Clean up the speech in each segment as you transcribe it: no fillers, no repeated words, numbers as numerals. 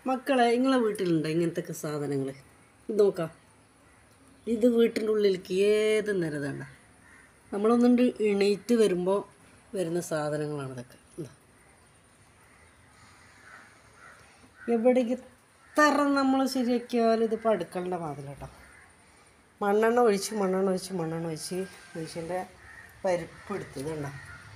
മക്കളെ നിങ്ങളെ വീട്ടിലുണ്ടോ ഇങ്ങനത്തെ സാധനങ്ങൾ? ഇത് നോക്കാം. ഇത് വീട്ടിൻ്റെ ഉള്ളിലേക്ക് ഏത് നേരതണ്ട നമ്മളൊന്നുണ്ട് എണീറ്റ് വരുമ്പോൾ വരുന്ന സാധനങ്ങളാണ് ഇതൊക്കെ. എവിടേക്ക് എത്ര നമ്മൾ ശരിയാക്കിയാലും ഇതിപ്പോൾ അടുക്കളൻ്റെ വാതിലാട്ടോ. മണ്ണെണ്ണ ഒഴിച്ച് മനുഷ്യൻ്റെ പരിപ്പ് എടുത്തതുണ്ടോ.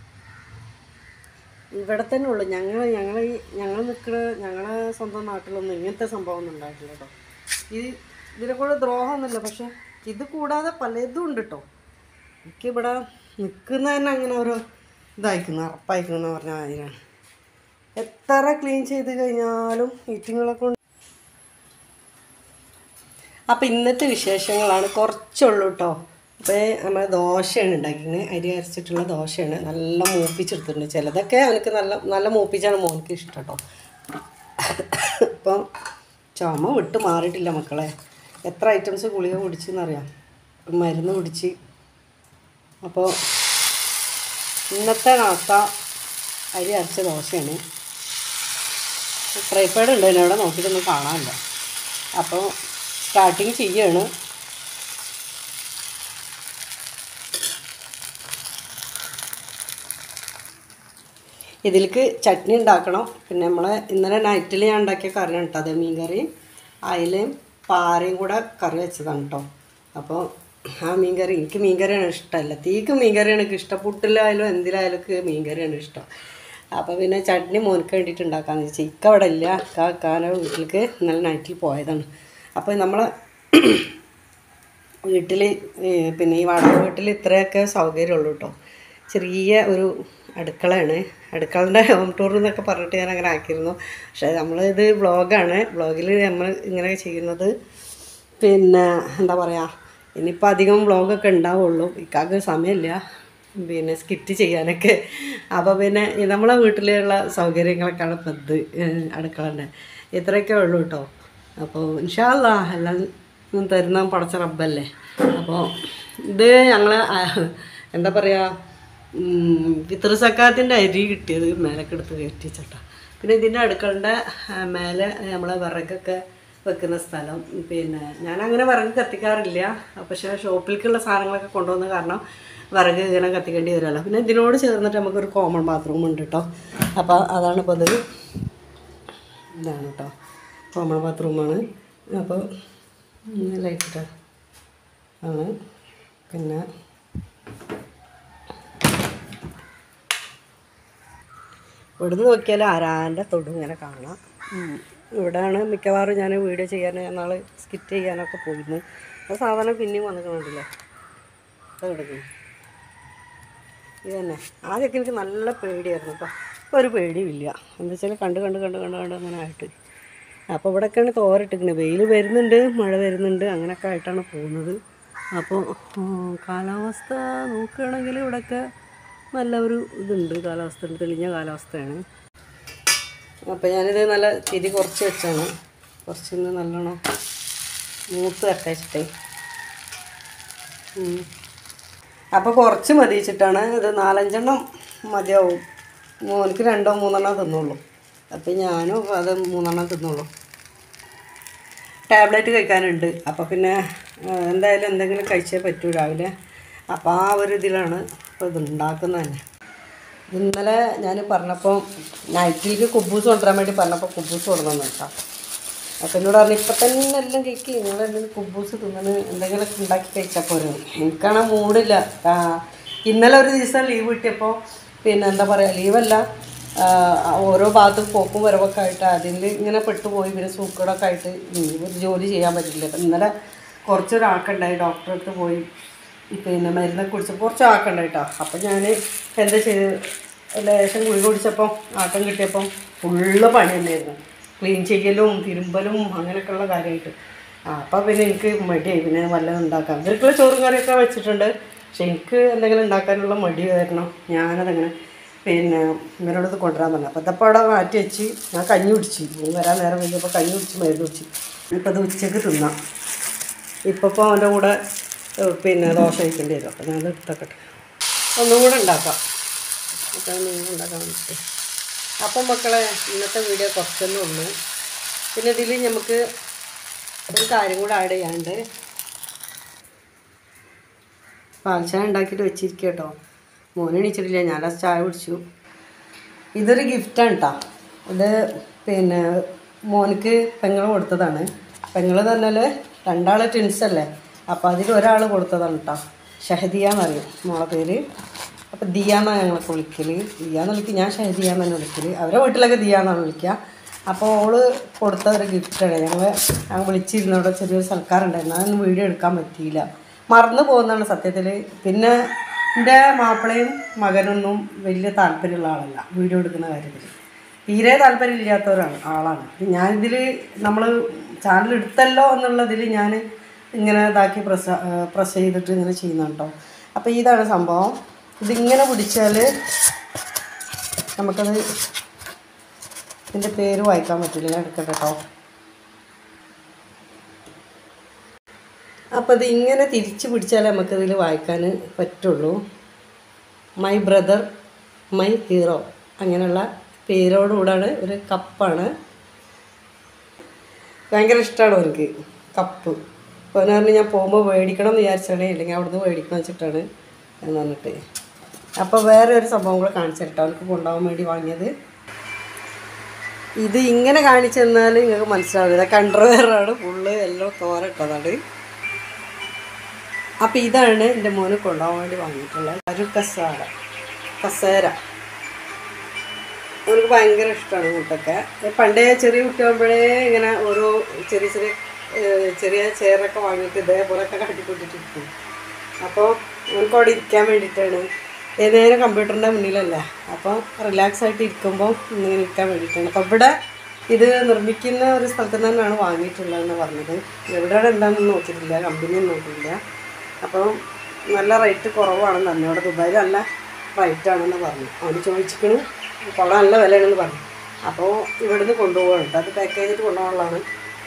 ഇവിടെ തന്നെ ഉള്ളു. ഞങ്ങൾ നിൽക്കുന്ന ഞങ്ങളെ സ്വന്തം നാട്ടിലൊന്നും ഇങ്ങനത്തെ സംഭവം ഒന്നും ഉണ്ടായിട്ടില്ല കേട്ടോ. ഇതിനെ കൂടെ ദ്രോഹമൊന്നുമില്ല, പക്ഷെ ഇത് കൂടാതെ പലതും ഉണ്ട് കേട്ടോ. എനിക്കിവിടെ നിൽക്കുന്ന തന്നെ അങ്ങനെ ഓരോ ഇതായിരിക്കുന്നു, അറപ്പായിരിക്കുന്നു പറഞ്ഞാൽ അതിനാണ്. എത്ര ക്ലീൻ ചെയ്ത് കഴിഞ്ഞാലും ഈറ്റിങ്ങളെ കൊണ്ട്. അപ്പോൾ ഇന്നത്തെ വിശേഷങ്ങളാണ്, കുറച്ചുള്ളൂ കേട്ടോ. അപ്പോൾ നമ്മൾ ദോശയാണ് ഉണ്ടാക്കിയത്. അരി അരച്ചിട്ടുള്ള ദോശയാണ്. നല്ല മൂപ്പിച്ചെടുത്തിട്ടുണ്ട്. ചിലതൊക്കെ എനിക്ക് നല്ല മൂപ്പിച്ചാണ് മോനിക്ക് ഇഷ്ടം കേട്ടോ. അപ്പം ചുമ വിട്ട് മാറിയിട്ടില്ല മക്കളെ. എത്ര ഐറ്റംസ് ഗുളിക കുടിച്ചെന്നറിയാം, മരുന്ന് കുടിച്ച്. അപ്പോൾ ഇന്നത്തെ നാസ്ത അരി അരച്ച ദോശയാണ്. ട്രൈപ്പാഡ് ഉണ്ട് അവിടെ നോക്കിയിട്ടൊന്നും കാണാനില്ല. അപ്പോൾ സ്റ്റാർട്ടിങ് ചെയ്യാണ്. ഇതിലേക്ക് ചട്നി ഉണ്ടാക്കണം. പിന്നെ നമ്മളെ ഇന്നലെ നൈറ്റിൽ ഞാൻ ഉണ്ടാക്കിയ കറിയാണ് കേട്ടോ. അത് മീൻ കറിയും അയിലയും പാരയും കൂടെ കറി വെച്ചതാണ് കേട്ടോ. അപ്പോൾ ആ മീൻ കറി, എനിക്ക് മീൻ കറിയാണ് ഇഷ്ടമല്ല. തീക്ക് മീൻ കറിയാണ് എനിക്ക് ഇഷ്ടം. പുട്ടിലായാലും എന്തിലായാലും മീൻ കറിയാണ് ഇഷ്ടം. അപ്പോൾ പിന്നെ ചട്നി മോനക്ക് വേണ്ടിയിട്ട് ഉണ്ടാക്കാമെന്ന് വെച്ചാൽ ഇക്ക അവിടെ ഇല്ല. കാക്കാൻ്റെ വീട്ടിലേക്ക് ഇന്നലെ നൈറ്റിൽ പോയതാണ്. അപ്പോൾ നമ്മളെ വീട്ടിൽ പിന്നെ ഈ വാടക വീട്ടിൽ ഇത്രയൊക്കെ സൗകര്യമുള്ളൂ കേട്ടോ. ചെറിയ ഒരു അടുക്കളയാണ്. അടുക്കളൻ്റെ ഹോം ടൂർ എന്നൊക്കെ പറഞ്ഞിട്ട് ഞാൻ അങ്ങനെ ആക്കിയിരുന്നു. പക്ഷേ നമ്മളിത് വ്ളോഗാണ്. വ്ളോഗിൽ നമ്മൾ ഇങ്ങനെ ചെയ്യുന്നത്. പിന്നെ എന്താ പറയുക, ഇനിയിപ്പോൾ അധികം വ്ളോഗൊക്കെ ഉണ്ടാവുള്ളൂ. ഇക്കാക്ക് സമയമില്ല പിന്നെ സ്കിറ്റ് ചെയ്യാനൊക്കെ. അപ്പോൾ പിന്നെ നമ്മളെ വീട്ടിലുള്ള സൗകര്യങ്ങളൊക്കെയാണ് ഇപ്പം ഇത് അടുക്കളൻ്റെ. ഇത്രയൊക്കെ ഉള്ളൂ കേട്ടോ. അപ്പോൾ ഇൻഷാ അല്ലാഹ് എല്ലാം തരുന്ന പടച്ച റബ്ബല്ലേ. അപ്പോൾ ഇത് ഞങ്ങൾ എന്താ പറയുക, ഫിത്ർ സക്കാത്തിൻ്റെ അരി കിട്ടിയത് മേലക്കെടുത്ത് കയറ്റിച്ചട്ടാ. പിന്നെ ഇതിൻ്റെ അടുക്കളൻ്റെ മേലെ നമ്മളെ വിറകൊക്കെ വെക്കുന്ന സ്ഥലം. പിന്നെ ഞാനങ്ങനെ വിറക് കത്തിക്കാറില്ല, പക്ഷേ ഷോപ്പിലേക്കുള്ള സാധനങ്ങളൊക്കെ കൊണ്ടുവന്ന കാരണം വിറക് ഇങ്ങനെ കത്തിക്കേണ്ടി വരുമല്ലോ. പിന്നെ ഇതിനോട് ചേർന്നിട്ട് നമുക്കൊരു കോമൺ ബാത്റൂം ഉണ്ട് കേട്ടോ. അപ്പോൾ അതാണ് ഇപ്പോൾ ഇത്. ഇതാണ് കേട്ടോ കോമൺ ബാത്റൂമാണ്. അപ്പോൾ ലൈറ്റ് ആണ്. പിന്നെ ഇവിടുന്ന് നോക്കിയാൽ ആരാൻ്റെ തൊടും ഇങ്ങനെ കാണാം. ഇവിടെയാണ് മിക്കവാറും ഞാൻ വീഡിയോ ചെയ്യാൻ നാൾ സ്കിറ്റ് ചെയ്യാനൊക്കെ പോയിരുന്നു. ആ സാധനം പിന്നെയും വന്നിട്ടുണ്ടല്ലേ. അത് കിടക്കുന്നു ഇത് തന്നെ. ആദ്യമൊക്കെ എനിക്ക് നല്ല പേടിയായിരുന്നു കേട്ടോ. ഇപ്പോൾ ഒരു പേടിയുമില്ല. എന്താ വെച്ചാൽ കണ്ട് അങ്ങനെ ആയിട്ട്. അപ്പോൾ ഇവിടെയൊക്കെയാണ് തോരട്ടിക്കുന്നത്. വെയിൽ വരുന്നുണ്ട്, മഴ വരുന്നുണ്ട്, അങ്ങനെയൊക്കെ ആയിട്ടാണ് പോകുന്നത്. അപ്പോൾ കാലാവസ്ഥ നോക്കുകയാണെങ്കിൽ ഇവിടെയൊക്കെ നല്ല ഒരു ഇതുണ്ട്. കാലാവസ്ഥ തെളിഞ്ഞ കാലാവസ്ഥയാണ്. അപ്പോൾ ഞാനിത് നല്ല തിരി കുറച്ച് വെച്ചാണ്. കുറച്ചൊന്ന് നല്ലോണം മൂത്ത് വരട്ടേച്ചിട്ടേ. അപ്പോൾ കുറച്ച് മതി വെച്ചിട്ടാണ്. ഇത് 4-5 മതിയാവും. മോനിക്ക് 2-3 തിന്നുള്ളൂ. അപ്പോൾ ഞാനും അത് 3 തിന്നുള്ളൂ. ടാബ്ലറ്റ് കഴിക്കാനുണ്ട്. അപ്പോൾ പിന്നെ എന്തായാലും എന്തെങ്കിലും കഴിച്ചേ പറ്റൂ രാവിലെ. അപ്പോൾ ആ ഒരു ഇതിലാണ് ഇപ്പോൾ ഇത് ഉണ്ടാക്കുന്നത് തന്നെ. ഇന്നലെ ഞാൻ പറഞ്ഞപ്പോൾ നൈറ്റിലേക്ക് കുബൂസ് കൊണ്ടുവരാൻ വേണ്ടി പറഞ്ഞപ്പോൾ കുബൂസ് കൊണ്ടുവന്നു കേട്ടോ. അപ്പോൾ എന്നോട് പറഞ്ഞു ഇപ്പം തന്നെ എല്ലാം കഴിക്ക്, നിങ്ങളെന്തെങ്കിലും കുബൂസ് തിന്നണ് എന്തെങ്കിലുമൊക്കെ ഉണ്ടാക്കി കഴിച്ചാൽ പോരും. എനിക്കാണ് മൂടില്ല. ഇന്നലെ ഒരു ദിവസം ലീവ് കിട്ടിയപ്പോൾ പിന്നെ എന്താ പറയുക, ലീവല്ല, ഓരോ ഭാഗത്തും പോക്കും വരവൊക്കെ ആയിട്ട് അതിൽ ഇങ്ങനെ പെട്ടുപോയി. പിന്നെ സൂക്കടൊക്കെ ആയിട്ട് ഒരു ജോലി ചെയ്യാൻ പറ്റില്ല. അപ്പം ഇന്നലെ കുറച്ചൊരാൾക്കുണ്ടായി, ഡോക്ടറെ അടുത്ത് പോയി പിന്നെ മരുന്നൊക്കെ കുടിച്ചപ്പോൾ കുറച്ച് ആക്കണ്ടായിട്ടോ. അപ്പം ഞാൻ എന്താ ചെയ്ത്, ലേശം ഗുളിക കുടിച്ചപ്പം ആട്ടം കിട്ടിയപ്പം ഫുള്ള് പണി തന്നെയായിരുന്നു. ക്ലീൻ ചെയ്യലും തിരുമ്പലും അങ്ങനെയൊക്കെയുള്ള കാര്യമായിട്ട്. അപ്പം പിന്നെ എനിക്ക് മടിയായി. പിന്നെ വല്ലതും ഉണ്ടാക്കാം. ഇവർക്കുള്ള ചോറും കറിയൊക്കെ വെച്ചിട്ടുണ്ട്. പക്ഷെ എനിക്ക് എന്തെങ്കിലും ഉണ്ടാക്കാനുള്ള മടി കാരണം ഞാനതങ്ങനെ പിന്നെ ഇവരോടത് കൊണ്ടുവരാൻ പറഞ്ഞു. അപ്പോൾ ഇതപ്പോൾ അവിടെ മാറ്റി വെച്ച് ഞാൻ കഞ്ഞി കുടിച്ച്. വരാൻ നേരം കഴിഞ്ഞപ്പോൾ കഞ്ഞി കുടിച്ച് മരുന്ന് കുടിച്ച്. ഇപ്പോൾ അത് ഉച്ചയ്ക്ക് തിന്നാം. ഇപ്പോൾ അവൻ്റെ കൂടെ പിന്നെ ദോശ കഴിക്കേണ്ടി വരും. അപ്പോൾ ഞാനത് എടുത്തേക്കട്ടെ, ഒന്നും കൂടെ ഉണ്ടാക്കാം. അപ്പോൾ നിങ്ങൾ ഉണ്ടാക്കാൻ വേണ്ടിയിട്ട്. അപ്പം മക്കളെ ഇന്നത്തെ വീഡിയോ കുറച്ചൊന്നും ഉള്ളൂ. പിന്നെ ഇതിൽ നമുക്ക് ഒരു കാര്യം കൂടെ ആഡ് ചെയ്യാനുണ്ട്. പാൽച്ചായ ഉണ്ടാക്കിയിട്ട് വെച്ചിരിക്കുക കേട്ടോ. മോനെ എണീച്ചിട്ടില്ല, ഞാൻ ആ ചായ കുടിച്ചു. ഇതൊരു ഗിഫ്റ്റാണ് കേട്ടോ. ഇത് പിന്നെ മോനിക്ക് പെങ്ങൾ കൊടുത്തതാണ്. പെങ്ങൾ എന്ന് പറഞ്ഞാൽ രണ്ടാൾ ട്വിൻസല്ലേ, അപ്പോൾ അതിൽ ഒരാൾ കൊടുത്തതാണ് കേട്ടോ. ഷഹദിയ എന്നറിയും മോളെ പേര്. അപ്പോൾ ദിയ എന്നാണ് ഞങ്ങളൊക്കെ വിളിക്കൽ. ദിയ എന്ന് വിളിക്കുക, ഞാൻ ഷഹദിയ എന്നാണ് വിളിക്കൽ. അവരെ വീട്ടിലൊക്കെ ദിയ എന്നാണ് വിളിക്കുക. അപ്പോൾ ഓള് കൊടുത്ത ഒരു ഗിഫ്റ്റാണ്. ഞാൻ വിളിച്ചിരുന്നു, അവിടെ ചെറിയൊരു സൽക്കാരുണ്ടായിരുന്നു. അതൊന്നും വീഡിയോ എടുക്കാൻ പറ്റിയില്ല, മറന്നു പോകുന്നതാണ് സത്യത്തിൽ. പിന്നെ എൻ്റെ മാപ്പിളയും മകനൊന്നും വലിയ താല്പര്യമുള്ള ആളല്ല വീഡിയോ എടുക്കുന്ന കാര്യത്തിൽ, തീരെ താല്പര്യമില്ലാത്തവരാണ് ആളാണ്. ഞാനിതിൽ നമ്മൾ ചാനൽ എടുത്തല്ലോ എന്നുള്ളതിൽ ഞാൻ ഇങ്ങനെ ഇതാക്കി പ്രസ് ചെയ്തിട്ട് ഇങ്ങനെ ചെയ്യുന്ന കേട്ടോ. അപ്പോൾ ഇതാണ് സംഭവം. ഇതിങ്ങനെ പിടിച്ചാൽ നമുക്കത് ഇതിൻ്റെ പേര് വായിക്കാൻ പറ്റില്ല, ഞാൻ എടുക്കട്ടെ കേട്ടോ. അപ്പോൾ ഇത് ഇങ്ങനെ തിരിച്ച് പിടിച്ചാൽ നമുക്കതിൽ വായിക്കാൻ പറ്റുള്ളൂ. മൈ ബ്രദർ മൈ ഹീറോ അങ്ങനെയുള്ള പേരോടുകൂടാണ്. ഒരു കപ്പാണ്, ഭയങ്കര ഇഷ്ടമാണ് അവർക്ക് കപ്പ്. അപ്പോൾ എന്ന് പറഞ്ഞാൽ ഞാൻ പോകുമ്പോൾ മേടിക്കണം എന്ന് വിചാരിച്ചാണ്, ഇല്ലെങ്കിൽ അവിടുന്ന് മേടിക്കണം വെച്ചിട്ടാണ് എന്ന് പറഞ്ഞിട്ട്. അപ്പോൾ വേറെ ഒരു സംഭവം കൂടെ കാണിച്ചിട്ടോ അവർക്ക് കൊണ്ടുപോകാൻ വേണ്ടി വാങ്ങിയത്. ഇത് ഇങ്ങനെ കാണിച്ചു തന്നാൽ നിങ്ങൾക്ക് മനസ്സിലാവില്ല, കണ്ടർവെയറാണ് ഫുള്ള് എല്ലാം തോരട്ടതാണ്. അപ്പോൾ ഇതാണ് എൻ്റെ മോന് കൊണ്ടുപോകാൻ വേണ്ടി വാങ്ങിയിട്ടുള്ളത്. ഒരു കസേര അവർക്ക് ഭയങ്കര ഇഷ്ടമാണ് ഇങ്ങോട്ടൊക്കെ. പണ്ടേ ചെറിയ കുട്ടിയാകുമ്പോഴേ ഇങ്ങനെ ഓരോ ചെറിയ ചെയറൊക്കെ വാങ്ങിയിട്ട് ഇതേപോലെയൊക്കെ കാട്ടിക്കൊണ്ടിട്ടിരിക്കും. അപ്പോൾ അവർക്ക് അവിടെ ഇരിക്കാൻ വേണ്ടിയിട്ടാണ്, ഏതുനേരം കമ്പ്യൂട്ടറിൻ്റെ മുന്നിലല്ലേ, അപ്പോൾ റിലാക്സ് ആയിട്ട് ഇരിക്കുമ്പോൾ ഇങ്ങനെ ഇരിക്കാൻ വേണ്ടിയിട്ടാണ്. അപ്പോൾ ഇവിടെ ഇത് നിർമ്മിക്കുന്ന ഒരു സ്ഥലത്ത് തന്നെയാണ് വാങ്ങിയിട്ടുള്ളതെന്ന് പറഞ്ഞത്. എവിടെയാണ് എന്താണെന്ന് നോക്കിയിട്ടില്ല, കമ്പനിയൊന്നും നോക്കിയില്ല. അപ്പോൾ നല്ല റേറ്റ് കുറവാണെന്ന് പറഞ്ഞു, അവിടെ ദുബായിൽ നല്ല റേറ്റാണെന്ന് പറഞ്ഞു. അവന് ചോദിച്ചിരിക്കണു, കൊള്ളാൻ നല്ല വിലയാണെന്ന് പറഞ്ഞു. അപ്പോൾ ഇവിടുന്ന് കൊണ്ടുപോകണം കേട്ടോ, അത് പാക്ക് ചെയ്തിട്ട് കൊണ്ടുപോകാനുള്ളതാണ്.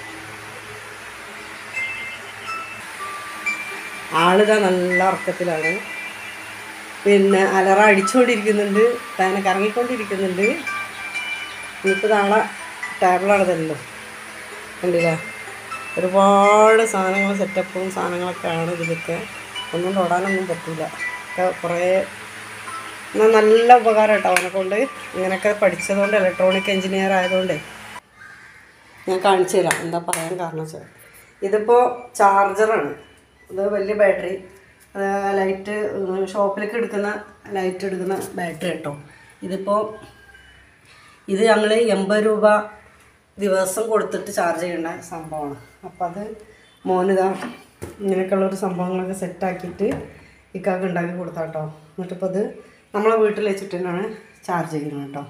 ആളിതാ നല്ല ഉറക്കത്തിലാണ്. പിന്നെ അലറ അടിച്ചുകൊണ്ടിരിക്കുന്നുണ്ട്, ഫാന് കറങ്ങിക്കൊണ്ടിരിക്കുന്നുണ്ട്. ഇനിയിപ്പോൾ നാളെ ടേബിളാണതല്ലോ, കണ്ടില്ല, ഒരുപാട് സാധനങ്ങൾ സെറ്റപ്പും സാധനങ്ങളൊക്കെയാണ് ഇതിലൊക്കെ. ഒന്നും തൊടാനൊന്നും പറ്റില്ല, ഒക്കെ കുറേ. എന്നാൽ നല്ല ഉപകാരം കേട്ടോ അവനെ കൊണ്ട്. ഇങ്ങനെയൊക്കെ പഠിച്ചതുകൊണ്ട്, ഇലക്ട്രോണിക് എഞ്ചിനീയർ ആയതുകൊണ്ട്. ഞാൻ കാണിച്ചു തരാം എന്താ പറയാൻ കാരണം വെച്ചാൽ, ഇതിപ്പോൾ ചാർജറാണ്. ഇത് വലിയ ബാറ്ററി, ലൈറ്റ് ഷോപ്പിലേക്ക് എടുക്കുന്ന ലൈറ്റ് എടുക്കുന്ന ബാറ്ററി കേട്ടോ. ഇത് ഞങ്ങൾ 80 രൂപ ദിവസം കൊടുത്തിട്ട് ചാർജ് ചെയ്യേണ്ട സംഭവമാണ്. അപ്പം അത് മോനിതാ ഇങ്ങനെയൊക്കെയുള്ളൊരു സംഭവങ്ങളൊക്കെ സെറ്റാക്കിയിട്ട് ഇക്കാക്ക് ഉണ്ടാക്കി കൊടുത്താൽ കേട്ടോ. എന്നിട്ടിപ്പോൾ അത് നമ്മളെ വീട്ടിൽ വെച്ചിട്ട് തന്നെയാണ് ചാർജ് ചെയ്യുന്നത് കേട്ടോ.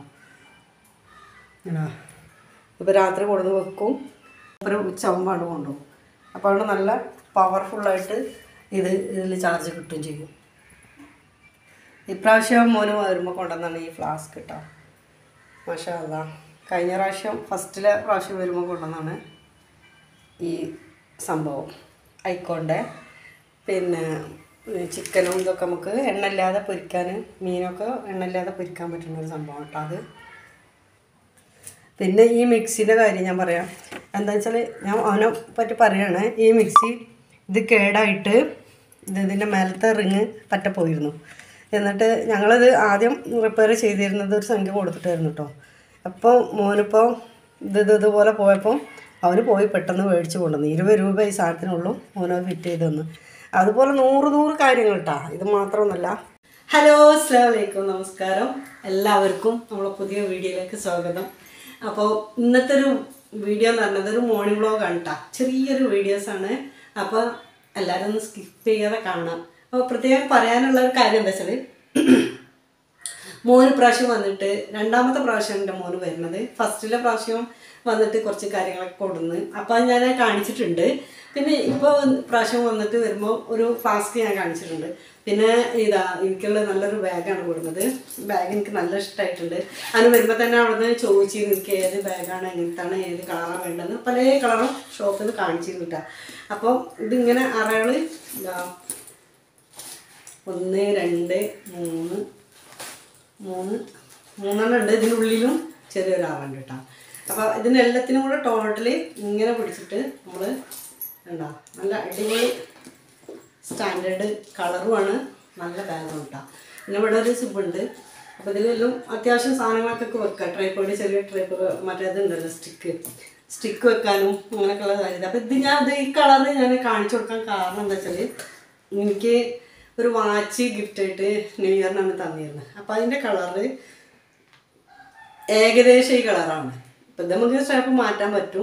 ഇപ്പോൾ രാത്രി കൊടുന്ന് വെക്കും, ഒരു ഉച്ചയാകുമ്പോൾ കൊണ്ടുപോകും. അപ്പോൾ അവിടെ നല്ല പവർഫുള്ളായിട്ട് ഇതിൽ ചാർജ് കിട്ടുകയും ചെയ്യും. ഇപ്രാവശ്യം മോന് വരുമ്പോൾ കൊണ്ടുവന്നാണ് ഈ ഫ്ലാസ്ക് കേട്ടോ. മാഷാ അല്ലാ, കഴിഞ്ഞ ഫസ്റ്റിലെ പ്രാവശ്യം വരുമ്പോൾ കൊണ്ടുവന്നാണ് ഈ സംഭവം. ഐക്കോണിൻ്റെ പിന്നെ ചിക്കനും ഇതൊക്കെ നമുക്ക് എണ്ണയില്ലാതെ പൊരിക്കാൻ, മീനൊക്കെ എണ്ണയില്ലാതെ പൊരിക്കാൻ പറ്റുന്ന ഒരു സംഭവം കേട്ടോ അത്. പിന്നെ ഈ മിക്സിൻ്റെ കാര്യം ഞാൻ പറയാം. എന്താ വെച്ചാൽ ഞാൻ അവനെ പറ്റി പറയുകയാണ്. ഈ മിക്സി ഇത് കേടായിട്ട് ഇതിൻ്റെ മേലത്തെ റിങ് പോയിരുന്നു. എന്നിട്ട് ഞങ്ങളത് ആദ്യം റിപ്പയർ ചെയ്തിരുന്നത് ഒരു സംഖ്യ കൊടുത്തിട്ടായിരുന്നു കേട്ടോ. അപ്പോൾ മോനിപ്പോൾ ഇതുപോലെ പോയപ്പോൾ അവന് പോയി പെട്ടെന്ന് മേടിച്ച് കൊണ്ടുവന്നു. 20 രൂപ ഈ സാധനത്തിനുള്ളൂ മോനത് ഫിറ്റ് ചെയ്ത് തന്നു. അതുപോലെ 100 കാര്യങ്ങൾ കേട്ടോ, ഇത് മാത്രമൊന്നുമല്ല. ഹലോ, അസ്സലാമു അലൈക്കും, നമസ്കാരം. എല്ലാവർക്കും നമ്മളെ പുതിയ വീഡിയോയിലേക്ക് സ്വാഗതം. അപ്പോൾ ഇന്നത്തെ ഒരു വീഡിയോ എന്ന് പറഞ്ഞത് ഒരു മോർണിംഗ് വ്ളോഗാണ് കേട്ടോ. ചെറിയൊരു വീഡിയോസാണ്. അപ്പോൾ എല്ലാവരും ഒന്ന് സ്കിപ്പ് ചെയ്യാതെ കാണാം. അപ്പോൾ പ്രത്യേകം പറയാനുള്ള ഒരു കാര്യം എന്താ വെച്ചാൽ, മോന് പ്രാവശ്യം വന്നിട്ട് രണ്ടാമത്തെ പ്രാവശ്യം എൻ്റെ മോന് വരുന്നത്. ഫസ്റ്റിലെ പ്രാവശ്യം വന്നിട്ട് കുറച്ച് കാര്യങ്ങളൊക്കെ കൊടുന്ന്, അപ്പോൾ അത് ഞാൻ കാണിച്ചിട്ടുണ്ട്. പിന്നെ ഇപ്പോൾ പ്രാവശ്യം വന്നിട്ട് വരുമ്പോൾ ഒരു ഫ്ലാസ്ക് ഞാൻ കാണിച്ചിട്ടുണ്ട്. പിന്നെ ഇതാ എനിക്കുള്ള നല്ലൊരു ബാഗാണ് കൊടുക്കുന്നത്. ബാഗ് എനിക്ക് നല്ല ഇഷ്ടമായിട്ടുണ്ട്. അതിന് വരുമ്പോൾ തന്നെ അവിടുന്ന് ചോദിച്ചിരുന്നു എനിക്ക് ഏത് ബാഗാണ്, എങ്ങനത്താണ്, ഏത് കളറാണ് വേണ്ടതെന്ന്. പല കളറും ഷോപ്പിൽ നിന്ന് കാണിച്ചിരുന്നിട്ടാ. അപ്പോൾ ഇതിങ്ങനെ അറകൾ ഇതാ 1 2 3 3 3 ഉണ്ട്. ഇതിനുള്ളിലും ചെറിയൊരു അറുണ്ട് കേട്ടോ. അപ്പോൾ ഇതിനെല്ലാത്തിനും കൂടെ ടോട്ടലി ഇങ്ങനെ പിടിച്ചിട്ട് നമ്മൾ എന്താ നല്ല അടിപൊളി സ്റ്റാൻഡേർഡ് കളറുമാണ്, നല്ല ബാഗും കേട്ടോ. പിന്നെ ഇവിടെ ഒരു സിബുണ്ട്. അപ്പോൾ ഇതിലെല്ലാം അത്യാവശ്യം സാധനങ്ങൾക്കൊക്കെ വെക്കാം. ട്രൈപ്പോഡ്, ചെറിയ ട്രൈപ്പോഡ്, മറ്റേതുണ്ടല്ലോ സ്റ്റിക്ക് വെക്കാനും അങ്ങനെയൊക്കെയുള്ള കാര്യം. അപ്പോൾ ഇത് ഈ കളറ് ഞാൻ കാണിച്ചു കൊടുക്കാൻ കാരണം എന്താ വെച്ചാൽ എനിക്ക് ഒരു വാച്ച് ഗിഫ്റ്റായിട്ട് ന്യൂ ഇയറിനാണ് തന്നിരുന്നത്. അപ്പോൾ അതിൻ്റെ കളറ് ഏകദേശം ഈ കളറാണ്. ഇപ്പം ഇത് നമുക്ക് സ്ട്രാപ്പ് മാറ്റാൻ പറ്റും.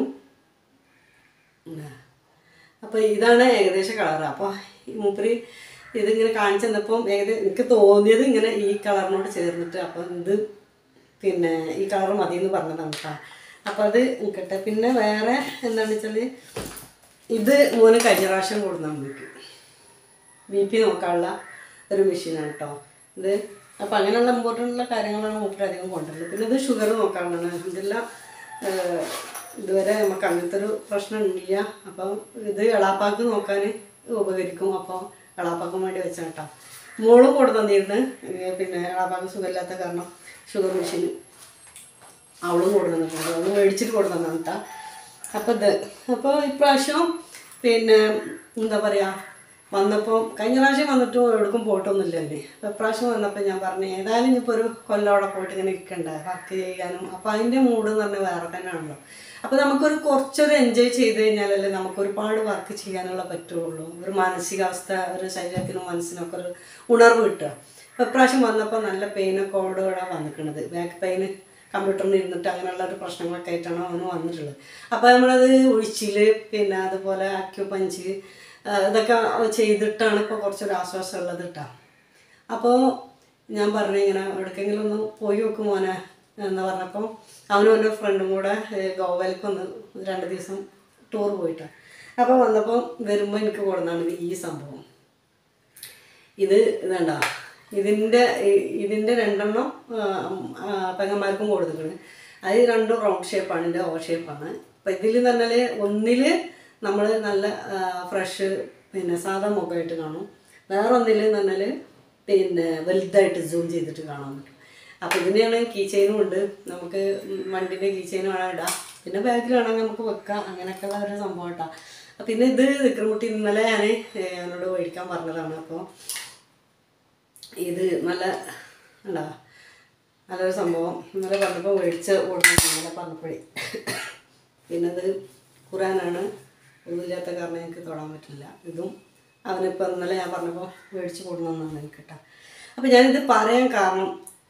അപ്പോൾ ഇതാണ് ഏകദേശം കളറ്. അപ്പോൾ മൂപ്പര് ഇതിങ്ങനെ കാണിച്ചു തന്നപ്പം ഏകദേശം എനിക്ക് തോന്നിയത് ഇങ്ങനെ ഈ കളറിനോട് ചേർന്നിട്ട്, അപ്പം ഇത് പിന്നെ ഈ കളർ മതി എന്ന് പറഞ്ഞതാണ് കേട്ടോ. അപ്പോൾ അത് നിൽക്കട്ടെ. പിന്നെ വേറെ എന്താണെന്ന് വെച്ചാൽ ഇത് മോന് കഴിഞ്ഞ പ്രാവശ്യം കൊടുക്കണം നമുക്ക് BP നോക്കാനുള്ള ഒരു മെഷീനാണ് കേട്ടോ ഇത്. അപ്പോൾ അങ്ങനെയുള്ള ഇമ്പോർട്ടൻ്റുള്ള കാര്യങ്ങളാണ് മൂപ്പര് അധികം കൊണ്ടുവരുന്നത്. പിന്നെ ഇത് ഷുഗർ നോക്കാനുള്ളതാണ്. ഇതെല്ലാം ഇതുവരെ നമുക്ക് അങ്ങനത്തെ ഒരു പ്രശ്നം ഇല്ല. അപ്പം ഇത് എളാപ്പാക്ക് നോക്കാൻ ഉപകരിക്കും. അപ്പോൾ എളാപ്പാക്കും വേണ്ടി വെച്ചാൽ കേട്ടോ. മോളും കൂടെ തന്നിരുന്നു. പിന്നെ എളാപ്പാക്ക് സുഖമില്ലാത്ത കാരണം ഷുഗർ മെഷീൻ അവളും കൂടെ തന്നിട്ടുണ്ട്. അവൾ മേടിച്ചിട്ട് കൂടെ തന്നാണ് കേട്ടോ. അപ്പോൾ ഇപ്രാവശ്യം പിന്നെ എന്താ പറയുക, വന്നപ്പോൾ കഴിഞ്ഞ പ്രാവശ്യം വന്നിട്ട് എവിടേക്കും പോയിട്ടൊന്നുമില്ലല്ലേ. അപ്പോൾ ഇപ്രാവശ്യം വന്നപ്പോൾ ഞാൻ പറഞ്ഞു ഏതായാലും ഇനിയിപ്പോൾ ഒരു കൊല്ലം അവിടെ പോയിട്ട് ഇങ്ങനെ ഇരിക്കണ്ടേ വർക്ക് ചെയ്യാനും. അപ്പോൾ അതിൻ്റെ മൂഡ് എന്ന് പറഞ്ഞാൽ വേറെ തന്നെയാണല്ലോ. അപ്പോൾ നമുക്കൊരു കുറച്ചൊരു എൻജോയ് ചെയ്ത് കഴിഞ്ഞാലല്ലേ നമുക്കൊരുപാട് വർക്ക് ചെയ്യാനുള്ള പറ്റുള്ളൂ. ഒരു മാനസികാവസ്ഥ, ഒരു ശരീരത്തിനും മനസ്സിനൊക്കെ ഒരു ഉണർവ് കിട്ടുക. അപ്പോൾ ഇപ്രാവശ്യം വന്നപ്പോൾ നല്ല പെയിനൊക്കെ ഓടോടെ വന്നിരിക്കുന്നത്. ബാക്ക് പെയിന് കമ്പ്യൂട്ടറിൽ ഇരുന്നിട്ട് അങ്ങനെയുള്ള ഒരു പ്രശ്നങ്ങളൊക്കെ ആയിട്ടാണ് അവന് വന്നിട്ടുള്ളത്. അപ്പോൾ നമ്മളത് ഉഴിച്ചിൽ പിന്നെ അതുപോലെ അക്യുപഞ്ച് ഇതൊക്കെ ചെയ്തിട്ടാണ് ഇപ്പോൾ കുറച്ചൊരു ആശ്വാസം ഉള്ളത് കേട്ടോ. അപ്പോൾ ഞാൻ പറഞ്ഞു ഇങ്ങനെ എവിടേക്കെങ്കിലും ഒന്ന് പോയി നോക്കും മോനെ എന്ന് പറഞ്ഞപ്പോൾ അവനും എൻ്റെ ഫ്രണ്ടും കൂടെ ഗോവയിലേക്കൊന്ന് 2 ദിവസം ടൂർ പോയിട്ടാണ്. അപ്പോൾ വന്നപ്പോൾ വരുമ്പോൾ എനിക്ക് കൊടുന്നാണ് ഈ സംഭവം. ഇതുണ്ട ഇതിൻ്റെ 2 പെങ്ങന്മാർക്കും കൊടുത്തിട്ടുണ്ട്. അത് 2 റൗണ്ട് ഷേപ്പാണ്, ഇതിൻ്റെ ഓവർ ഷേപ്പാണ്. അപ്പോൾ ഇതിൽ പറഞ്ഞാൽ ഒന്നിൽ നമ്മൾ നല്ല ഫ്രഷ് പിന്നെ സാധാ മുഖമായിട്ട് കാണും, വേറെ ഒന്നിൽ എന്ന് പറഞ്ഞാൽ പിന്നെ വലുതായിട്ട് സൂം ചെയ്തിട്ട് കാണാൻ പറ്റും. അപ്പോൾ ഇതിനെയാണ് കീ ചെയിനും ഉണ്ട്, നമുക്ക് വണ്ടിൻ്റെ കീ ചെയിനും വേണം ഇടാം, പിന്നെ ബാഗിലാണെങ്കിൽ നമുക്ക് വെക്കാം, അങ്ങനെയൊക്കെയുള്ള ഒരു സംഭവം കേട്ടോ. പിന്നെ ഇത് വിക്രമുട്ടി ഇന്നലെ ഞാൻ എന്നോട് മേടിക്കാൻ പറഞ്ഞതാണ്. അപ്പോൾ ഇത് നല്ല ഉണ്ടാ നല്ലൊരു സംഭവം ഇന്നലെ പറഞ്ഞപ്പോൾ മേടിച്ച് കൊടുത്തു ഇന്നലെ പറഞ്ഞപ്പോഴേ. പിന്നെ ഇത് ഖുറാനാണ്, ഒന്നുമില്ലാത്ത കാരണം എനിക്ക് തൊടാൻ പറ്റില്ല. ഇതും അവനിപ്പോൾ ഇന്നലെ ഞാൻ പറഞ്ഞപ്പോൾ മേടിച്ച് കൊടുക്കണമെന്നാണ് എനിക്ക് കേട്ടോ. അപ്പോൾ ഞാനിത് പറയാൻ കാരണം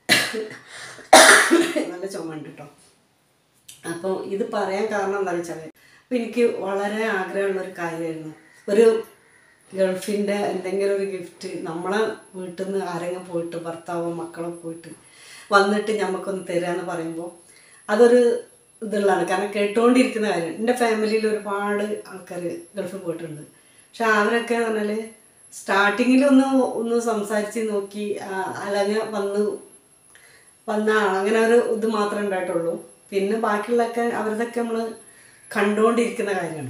നല്ല ചുമണ്ട് കേട്ടോ. അപ്പോൾ ഇത് പറയാൻ കാരണം എന്താണെന്ന് വെച്ചാൽ അപ്പോൾ എനിക്ക് വളരെ ആഗ്രഹമുള്ളൊരു കാര്യമായിരുന്നു, ഒരു ഗൾഫിൻ്റെ എന്തെങ്കിലും ഒരു ഗിഫ്റ്റ് നമ്മളെ വീട്ടിൽ നിന്ന് ആരെങ്കിലും പോയിട്ട് ഭർത്താവോ മക്കളോ പോയിട്ട് വന്നിട്ട് നമുക്കൊന്ന് തരാമെന്ന് പറയുമ്പോൾ അതൊരു ഇതുള്ളതാണ്. കാരണം കേട്ടുകൊണ്ടിരിക്കുന്ന കാര്യം. എൻ്റെ ഫാമിലിയിൽ ഒരുപാട് ആൾക്കാർ ഗൾഫിൽ പോയിട്ടുണ്ട്. പക്ഷെ അവരൊക്കെ എന്ന് പറഞ്ഞാൽ സ്റ്റാർട്ടിങ്ങിലൊന്ന് സംസാരിച്ച് നോക്കി അല്ലെങ്കിൽ വന്ന അങ്ങനെ ഒരു ഇത് മാത്രമേ ഉണ്ടായിട്ടുള്ളൂ. പിന്നെ ബാക്കിയുള്ളതൊക്കെ അവരതൊക്കെ നമ്മൾ കണ്ടുകൊണ്ടിരിക്കുന്ന കാര്യമാണ്.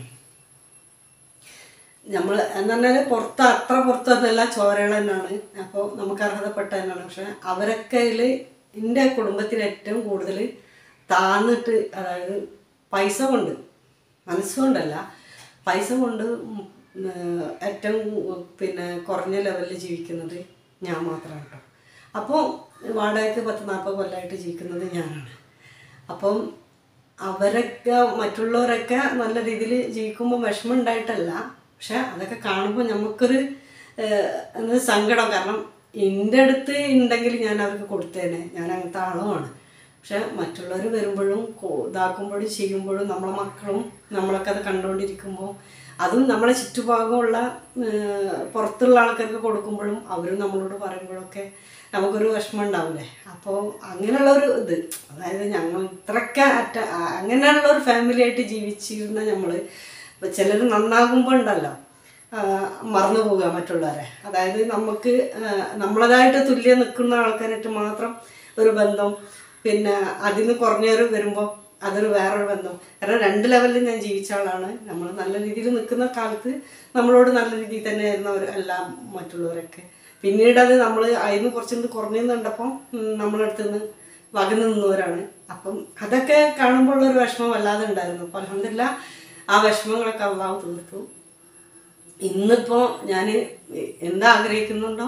നമ്മൾ എന്ന് പറഞ്ഞാൽ അത്ര പുറത്തൊന്നല്ല, ചോരകൾ തന്നെയാണ്. അപ്പോൾ നമുക്ക് അർഹതപ്പെട്ട തന്നെയാണ്. പക്ഷെ അവരൊക്കെ എൻ്റെ കുടുംബത്തിന് ഏറ്റവും കൂടുതൽ താന്നിട്ട്, അതായത് പൈസ കൊണ്ട്, മനസ്സുകൊണ്ടല്ല, പൈസ കൊണ്ട് ഏറ്റവും പിന്നെ കുറഞ്ഞ ലെവലിൽ ജീവിക്കുന്നത് ഞാൻ മാത്രമാണ് കേട്ടോ. അപ്പോൾ വാടകയ്ക്ക് 10-40 കൊല്ലമായിട്ട് ജീവിക്കുന്നത് ഞാനാണ്. അപ്പം അവരൊക്കെ മറ്റുള്ളവരൊക്കെ നല്ല രീതിയിൽ ജീവിക്കുമ്പോൾ വിഷമം ഉണ്ടായിട്ടല്ല, പക്ഷെ അതൊക്കെ കാണുമ്പോൾ നമുക്കൊരു സങ്കടം. കാരണം എൻ്റെ അടുത്ത് ഉണ്ടെങ്കിൽ ഞാൻ അവർക്ക് കൊടുത്തേനെ, ഞാൻ അങ്ങനത്തെ ആളുമാണ്. പക്ഷെ മറ്റുള്ളവർ വരുമ്പോഴും ഇതാക്കുമ്പോഴും ചെയ്യുമ്പോഴും നമ്മളെ മക്കളും നമ്മളൊക്കെ അത് കണ്ടുകൊണ്ടിരിക്കുമ്പോൾ, അതും നമ്മളെ ചുറ്റുഭാഗമുള്ള പുറത്തുള്ള ആൾക്കാർക്ക് കൊടുക്കുമ്പോഴും അവരും നമ്മളോട് പറയുമ്പോഴൊക്കെ നമുക്കൊരു വിഷമം ഉണ്ടാവില്ലേ. അപ്പോൾ അങ്ങനെയുള്ളൊരു ഇത്, അതായത് ഞങ്ങൾ ഇത്രയൊക്കെ അങ്ങനെയുള്ളൊരു ഫാമിലി ആയിട്ട് ജീവിച്ചിരുന്ന നമ്മൾ ചിലർ നന്നാകുമ്പോൾ ഉണ്ടല്ലോ മറന്നു പോകുക മറ്റുള്ളവരെ. അതായത് നമുക്ക് നമ്മളതായിട്ട് തുല്യം നിൽക്കുന്ന ആൾക്കാരായിട്ട് മാത്രം ഒരു ബന്ധം, പിന്നെ അതിന് കുറഞ്ഞവർ വരുമ്പോൾ അതൊരു വേറൊരു ബന്ധം. കാരണം 2 ലെവലിൽ ഞാൻ ജീവിച്ച ആളാണ്. നമ്മൾ നല്ല രീതിയിൽ നിൽക്കുന്ന കാലത്ത് നമ്മളോട് നല്ല രീതിയിൽ തന്നെ ആയിരുന്നവർ എല്ലാം മറ്റുള്ളവരൊക്കെ. പിന്നീട് അത് നമ്മൾ അതിന് കുറച്ചുകൂടി കുറഞ്ഞു കണ്ടപ്പോൾ നമ്മളടുത്ത് നിന്ന് വകന്നു നിന്നവരാണ്. അപ്പം അതൊക്കെ കാണുമ്പോഴുള്ളൊരു വിഷമം വല്ലാതെ ഉണ്ടായിരുന്നു. അപ്പം അൽഹംദുലില്ലാ ആ വിഷമങ്ങളൊക്കെ അള്ളാഹു തീർത്തു. ഇന്നിപ്പോൾ ഞാൻ എന്താ ആഗ്രഹിക്കുന്നുണ്ടോ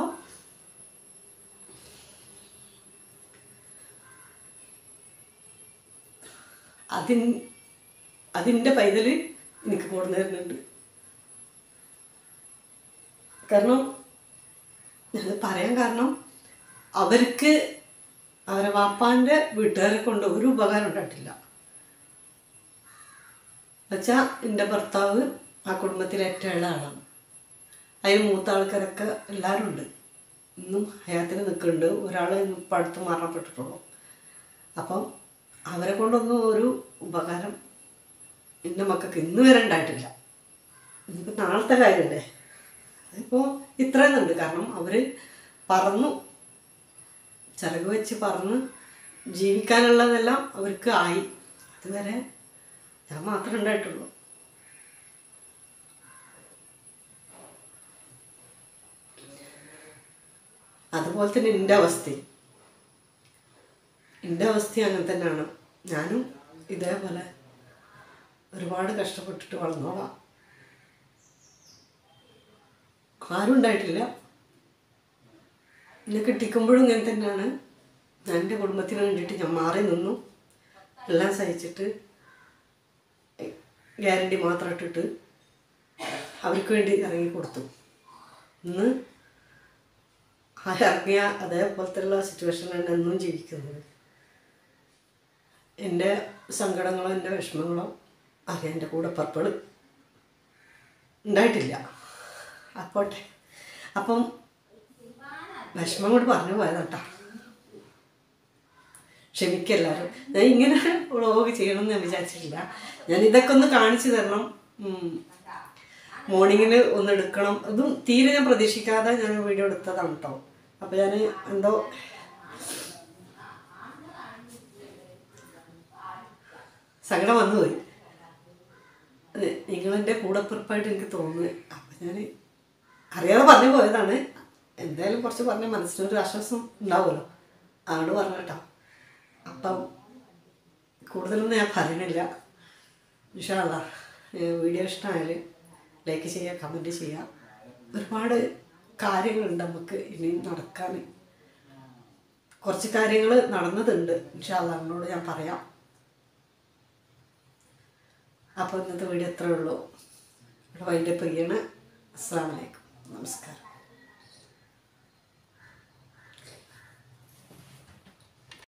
അതിൻ്റെ പൈതൽ എനിക്ക് കൊടുന്നു തരുന്നുണ്ട്. കാരണം ഞാനത് പറയാൻ കാരണം അവർക്ക് അവരെ വാപ്പാൻ്റെ വീട്ടുകാരെ കൊണ്ട് ഒരു ഉപകാരം ഉണ്ടായിട്ടില്ല. എന്നുവെച്ചാൽ എൻ്റെ ഭർത്താവ് ആ കുടുംബത്തിലെ ഏറ്റവും ഇളയ ആളാണ്. അതിന് മൂത്ത ആൾക്കാരൊക്കെ എല്ലാവരും ഉണ്ട്, ഇന്നും ഹയാത്തിന് നിൽക്കുന്നുണ്ട്. ഒരാൾ ഇപ്പം അടുത്ത് മരണപ്പെട്ടിട്ടുള്ളൂ. അപ്പം അവരെ കൊണ്ടൊന്നും ഒരു ഉപകാരം എൻ്റെ മക്കൾക്ക് ഇന്ന് വരെ ഉണ്ടായിട്ടില്ല. ഇനിയിപ്പോൾ നാളത്തെ കാര്യമല്ലേ, അതിപ്പോൾ ഇത്രയൊന്നുണ്ട്. കാരണം അവർ പറന്നു, ചിറക് വെച്ച് പറന്ന് ജീവിക്കാനുള്ളതെല്ലാം അവർക്ക് ആയി. അതുവരെ ഞാൻ മാത്രമേ ഉണ്ടായിട്ടുള്ളൂ. അതുപോലെ തന്നെ എൻ്റെ അവസ്ഥ അങ്ങനെ തന്നെയാണ്. ഞാനും ഇതേപോലെ ഒരുപാട് കഷ്ടപ്പെട്ടിട്ട് വളർന്നോളാം. ആരും ഉണ്ടായിട്ടില്ല. എന്നെ കെട്ടിക്കുമ്പോഴും ഇങ്ങനെ തന്നെയാണ്. ഞാൻ എൻ്റെ കുടുംബത്തിന് വേണ്ടിയിട്ട് ഞാൻ മാറി നിന്നു. എല്ലാം സഹിച്ചിട്ട് ഗ്യാരണ്ടി മാത്രം ഇട്ടിട്ട് അവർക്ക് വേണ്ടി ഇറങ്ങിക്കൊടുത്തു. ഇന്ന് ആ ഇറങ്ങിയ അതേപോലത്തെയുള്ള സിറ്റുവേഷനിലാണ് എന്നും ജീവിക്കുന്നത്. എൻ്റെ സങ്കടങ്ങളോ എൻ്റെ വിഷമങ്ങളോ അറിയാൻ എൻ്റെ കൂടെ പർപ്പിൾ ഉണ്ടായിട്ടില്ല. അപ്പോട്ടെ, അപ്പം വിഷമം കൊണ്ട് പറഞ്ഞു പോയതാട്ടാ, ക്ഷമിക്കെല്ലാവരും. ഞാൻ ഇങ്ങനെ വ്ളോഗ് ചെയ്യണമെന്ന് ഞാൻ വിചാരിച്ചിട്ടില്ല. ഞാൻ ഇതൊക്കെ ഒന്ന് കാണിച്ചു തരണം, മോർണിംഗിൽ ഒന്ന് എടുക്കണം, ഇതും തീരെ ഞാൻ പ്രതീക്ഷിക്കാതെ ഞാൻ വീഡിയോ എടുത്തതാണ് കേട്ടോ. അപ്പോൾ ഞാൻ എന്തോ സങ്കടം വന്നുപോയി. നിങ്ങളെൻ്റെ കൂടപ്പിറപ്പായിട്ട് എനിക്ക് തോന്നുന്നത്. അപ്പം ഞാൻ അറിയാതെ പറഞ്ഞു പോയതാണ്. എന്തായാലും കുറച്ച് പറഞ്ഞാൽ മനസ്സിനൊരു ആശ്വാസം ഉണ്ടാവുമല്ലോ, അതുകൊണ്ട് പറഞ്ഞു കേട്ടോ. അപ്പം കൂടുതലൊന്നും ഞാൻ പറയണില്ല. ഇൻഷാ അല്ലാഹ് വീഡിയോ ഇഷ്ടമായാൽ ലൈക്ക് ചെയ്യുക, കമൻറ്റ് ചെയ്യുക. ഒരുപാട് കാര്യങ്ങളുണ്ട് നമുക്ക് ഇനിയും നടക്കാൻ. കുറച്ച് കാര്യങ്ങൾ നടന്നതുണ്ട്, ഇൻഷാ അല്ലാഹ് നിങ്ങളോട് ഞാൻ പറയാം. അപ്പോൾ ഇന്നത്തെ വീഡിയോ എത്രയേ ഉള്ളൂ. ഇവിടെ വൈൻഡപ്പ് ചെയ്യണം. അസ്സലാമു അലൈക്കും, നമസ്കാരം.